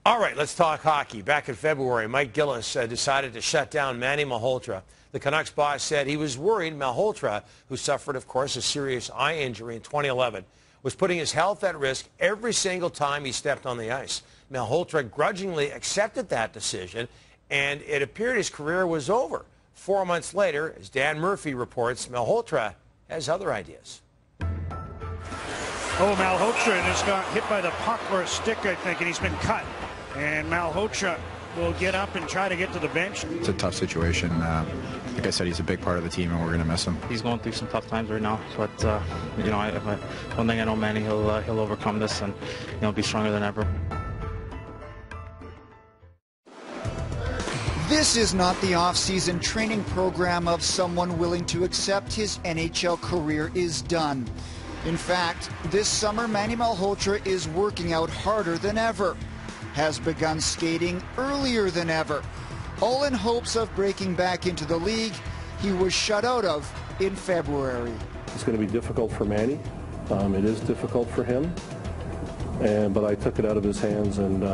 All right, let's talk hockey. Back in February, Mike Gillis decided to shut down Manny Malhotra. The Canucks boss said he was worried Malhotra, who suffered, of course, a serious eye injury in 2011, was putting his health at risk every single time he stepped on the ice. Malhotra grudgingly accepted that decision, and it appeared his career was over. 4 months later, as Dan Murphy reports, Malhotra has other ideas. Oh, Malhotra has got hit by the puck or a stick, I think, and he's been cut. And Malhotra will get up and try to get to the bench. It's a tough situation. Like I said, he's a big part of the team, and we're going to miss him. He's going through some tough times right now, but you know, one thing I know, Manny, he'll overcome this and be stronger than ever. This is not the off-season training program of someone willing to accept his NHL career is done. In fact, this summer, Manny Malhotra is working out harder than ever, has begun skating earlier than ever, all in hopes of breaking back into the league he was shut out of in February. It's going to be difficult for Manny. It is difficult for him, but I took it out of his hands, and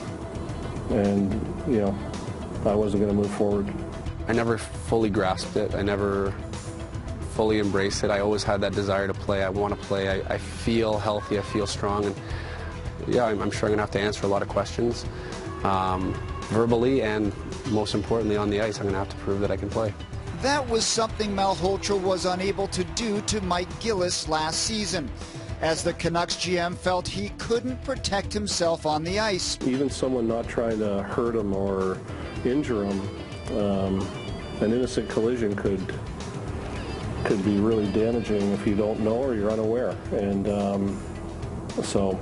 I wasn't going to move forward. I never fully grasped it. I never fully embraced it. I always had that desire to play. I want to play. I feel healthy. I feel strong. And yeah, I'm sure I'm going to have to answer a lot of questions verbally, and most importantly on the ice. I'm going to have to prove that I can play. That was something Malhotra was unable to do to Mike Gillis last season, as the Canucks GM felt he couldn't protect himself on the ice. Even someone not trying to hurt him or injure him, an innocent collision could be really damaging if you don't know or you're unaware. And so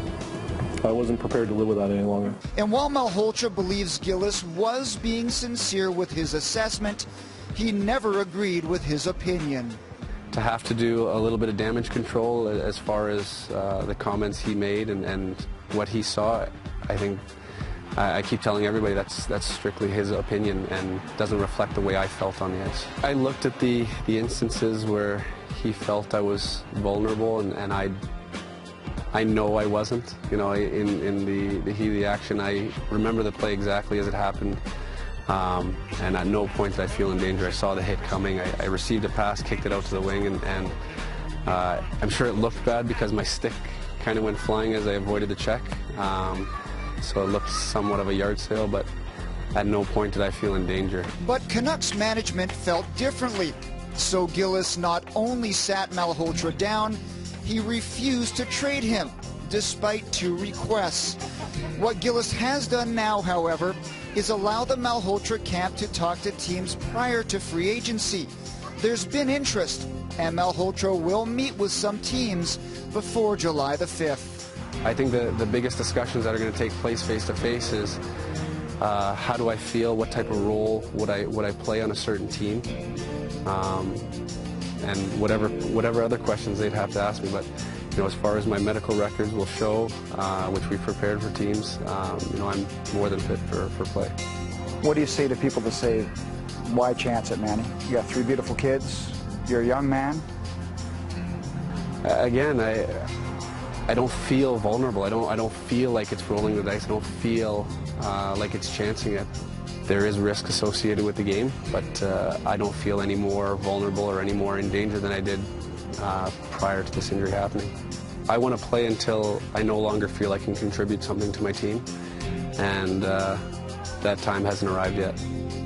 I wasn't prepared to live with that any longer. And while Malhotra believes Gillis was being sincere with his assessment, he never agreed with his opinion. To have to do a little bit of damage control as far as the comments he made and what he saw, I think I keep telling everybody that's strictly his opinion and doesn't reflect the way I felt on the ice. I looked at the instances where he felt I was vulnerable, and I know I wasn't. You know, in the heat of the action, I remember the play exactly as it happened, and at no point did I feel in danger. I saw the hit coming. I received a pass, kicked it out to the wing, and I'm sure it looked bad because my stick kind of went flying as I avoided the check. So it looked somewhat of a yard sale, but at no point did I feel in danger. But Canucks management felt differently. So Gillis not only sat Malhotra down, he refused to trade him, despite 2 requests. What Gillis has done now, however, is allow the Malhotra camp to talk to teams prior to free agency. There's been interest, and Malhotra will meet with some teams before July the 5th. I think the biggest discussions that are going to take place face-to-face is how do I feel, what type of role would I play on a certain team, and whatever other questions they'd have to ask me. But as far as my medical records will show, which we've prepared for teams, I'm more than fit for play. What do you say to people that say, why chance it, Manny? You got 3 beautiful kids, you're a young man. Again, I don't feel vulnerable. I don't feel like it's rolling the dice. I don't feel like it's chancing it. There is risk associated with the game, but I don't feel any more vulnerable or any more in danger than I did prior to this injury happening. I want to play until I no longer feel I can contribute something to my team, and that time hasn't arrived yet.